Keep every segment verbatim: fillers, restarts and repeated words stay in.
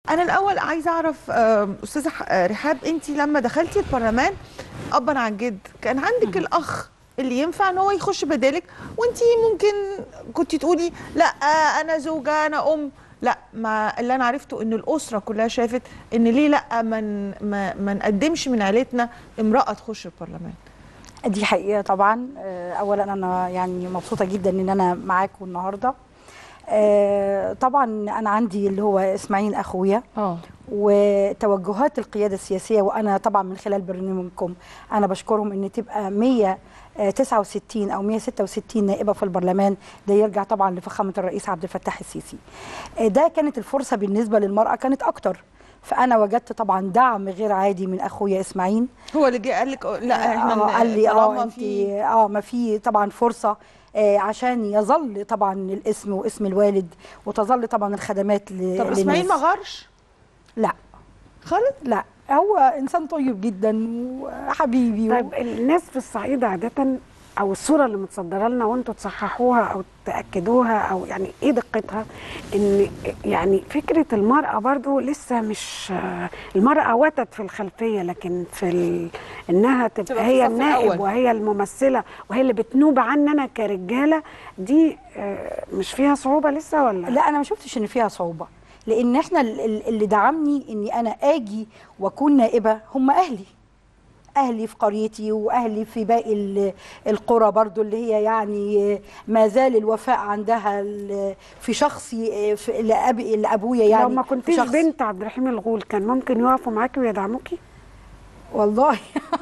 انا الاول عايزه اعرف استاذه رحاب، انت لما دخلتي البرلمان ابا عن جد كان عندك الاخ اللي ينفع ان هو يخش بدالك، وانت ممكن كنت تقولي لا انا زوجه انا ام، لا ما اللي انا عرفته ان الاسره كلها شافت ان ليه لا من ما, ما نقدمش من عيلتنا امراه تخش البرلمان. دي حقيقه طبعا. اولا انا يعني مبسوطه جدا ان انا معاكم النهارده. طبعا انا عندي اللي هو اسماعيل اخويا اه وتوجهات القياده السياسيه، وانا طبعا من خلال برنامجكم انا بشكرهم ان تبقى مية وتسعة وستين او مية وستة وستين نائبه في البرلمان، ده يرجع طبعا لفخامه الرئيس عبد الفتاح السيسي. ده كانت الفرصه بالنسبه للمراه كانت اكتر، فانا وجدت طبعا دعم غير عادي من اخويا اسماعيل. هو اللي جه قال لك لا احنا آه قال لي اه انت في اه ما في طبعا فرصه آه عشان يظل طبعا الاسم واسم الوالد، وتظل طبعا الخدمات للناس. طب اسماعيل ما غارش؟ لا خالص؟ لا، هو انسان طيب جدا وحبيبي. طيب و... الناس في الصعيد عاده او الصوره اللي متصدره لنا وانتم تصححوها او تاكدوها او يعني ايه دقتها، ان يعني فكره المراه برضو لسه مش المراه وتت في الخلفيه، لكن في ال... انها تبقى هي النائب وهي الممثله وهي اللي بتنوب عننا كرجاله، دي مش فيها صعوبه لسه ولا؟ لا انا ما شفتش ان فيها صعوبه، لان احنا اللي دعمني اني انا اجي واكون نائبه هم اهلي اهلي في قريتي واهلي في باقي القرى برضو اللي هي يعني ما زال الوفاء عندها في شخصي في لأبي لابويا. يعني لو ما كنتيش بنت عبد الرحيم الغول كان ممكن يقفوا معاكي ويدعموكي؟ والله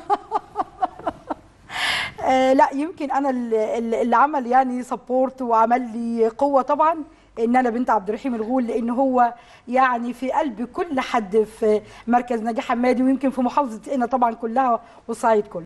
آه لا يمكن انا اللي عمل يعني سبورت وعمل لي قوه طبعا ان انا بنت عبد الرحيم الغول، لان هو يعني في قلب كل حد في مركز نجاح حمادي، ويمكن في محافظه قنا طبعا كلها والصعيد كله.